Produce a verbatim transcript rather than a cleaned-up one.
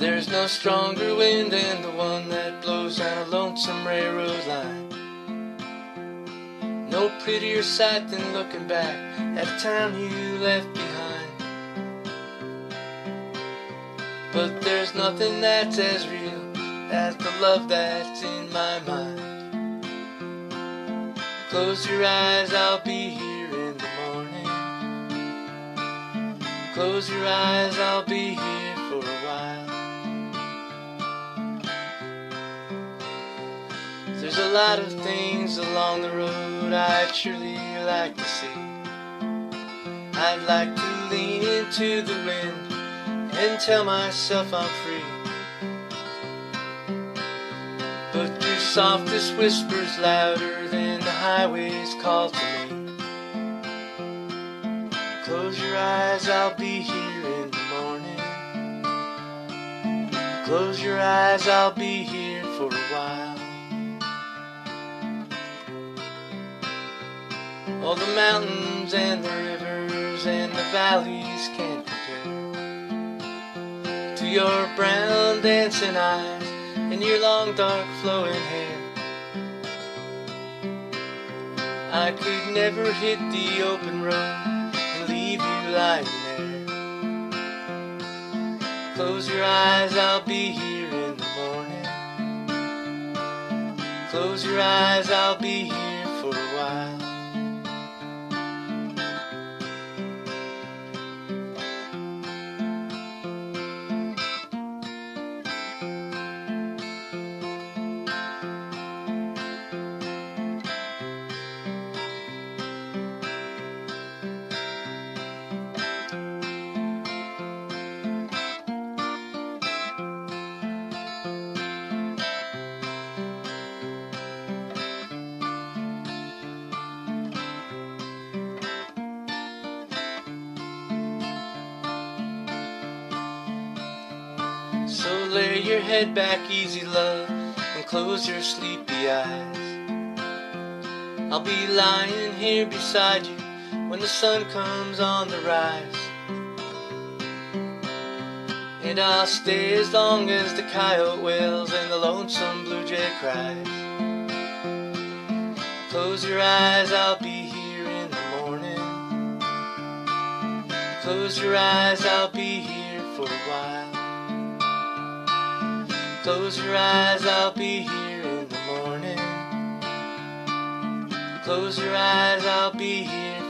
There's no stronger wind than the one that blows down a lonesome railroad line. No prettier sight than looking back at a town you left behind. But there's nothing that's as real as the love that's in my mind. Close your eyes, I'll be here in the morning. Close your eyes, I'll be here for a while. There's a lot of things along the road I'd surely like to see. I'd like to lean into the wind and tell myself I'm free. But your softest whisper's louder than the highway's call to me. Close your eyes, I'll be here in the morning. Close your eyes, I'll be here for a while. All the mountains and the rivers and the valleys can't compare to your brown dancing eyes and your long dark flowing hair. I could never hit the open road and leave you lying there. Close your eyes, I'll be here in the morning. Close your eyes, I'll be here for a while. So lay your head back easy, love, and close your sleepy eyes. I'll be lying here beside you when the sun comes on the rise. And I'll stay as long as the coyote wails and the lonesome blue jay cries. Close your eyes, I'll be here in the morning. Close your eyes, I'll be here for a while. Close your eyes, I'll be here in the morning. Close your eyes, I'll be here